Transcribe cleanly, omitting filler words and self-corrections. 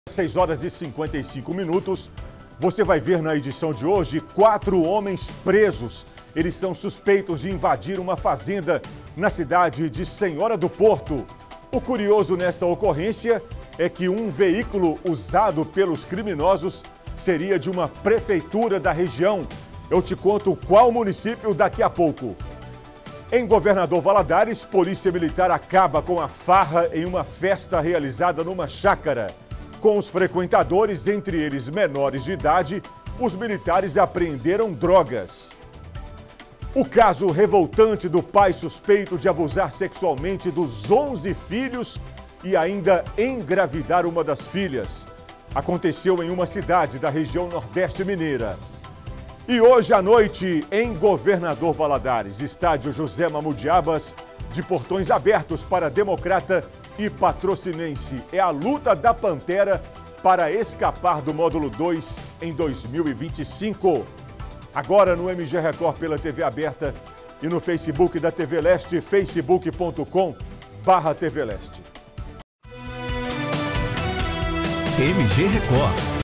6 horas e 55 minutos, você vai ver na edição de hoje 4 homens presos. Eles são suspeitos de invadir uma fazenda na cidade de Senhora do Porto. O curioso nessa ocorrência é que um veículo usado pelos criminosos seria de uma prefeitura da região. Eu te conto qual município daqui a pouco. Em Governador Valadares, Polícia Militar acaba com a farra em uma festa realizada numa chácara. Com os frequentadores, entre eles menores de idade, os militares apreenderam drogas. O caso revoltante do pai suspeito de abusar sexualmente dos 11 filhos e ainda engravidar uma das filhas aconteceu em uma cidade da região Nordeste Mineira. E hoje à noite, em Governador Valadares, estádio José Mamudiabas, de portões abertos para Democrata e Patrocinense. É a luta da Pantera para escapar do módulo 2 em 2025. Agora no MG Record pela TV aberta e no Facebook da TV Leste, facebook.com/TV Leste. MG Record.